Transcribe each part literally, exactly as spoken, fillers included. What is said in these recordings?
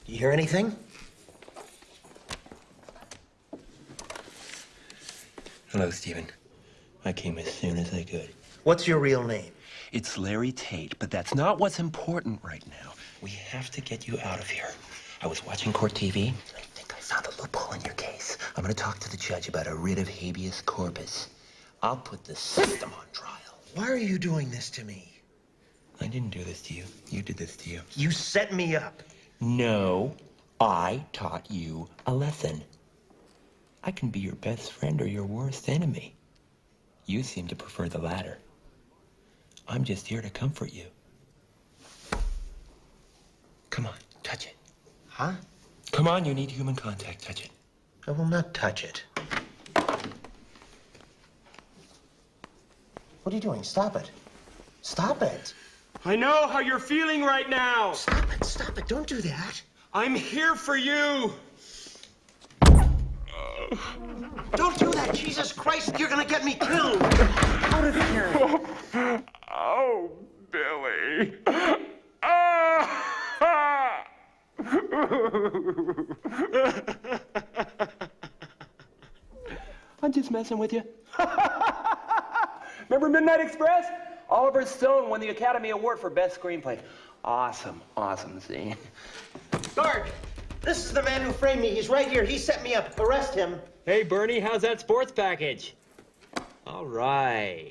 You hear anything? Hello, Stephen. I came as soon as I could. What's your real name? It's Larry Tate, but that's not what's important right now. We have to get you out of here. I was watching court T V. I think I found a loophole in your case. I'm going to talk to the judge about a writ of habeas corpus. I'll put the system on trial. Why are you doing this to me? I didn't do this to you. You did this to you. You set me up. No, I taught you a lesson. I can be your best friend or your worst enemy. You seem to prefer the latter. I'm just here to comfort you. Come on, touch it. Huh? Come on, you need human contact. Touch it. I will not touch it. What are you doing? Stop it. Stop it. I know how you're feeling right now. Stop it. Stop it. Don't do that. I'm here for you. Don't do that. Jesus Christ, you're gonna get me killed. Out of here. Oh, Billy. Ah! I'm just messing with you. Remember Midnight Express? Oliver Stone won the Academy Award for Best Screenplay. Awesome, awesome scene. Guard, this is the man who framed me. He's right here. He set me up. Arrest him. Hey, Bernie, how's that sports package? All right.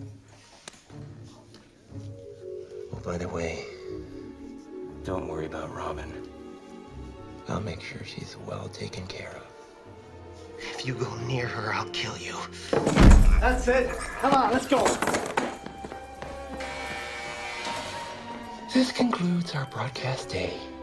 Oh, by the way, don't worry about Robin. I'll make sure she's well taken care of. If you go near her, I'll kill you. That's it. Come on, let's go. This concludes our broadcast day.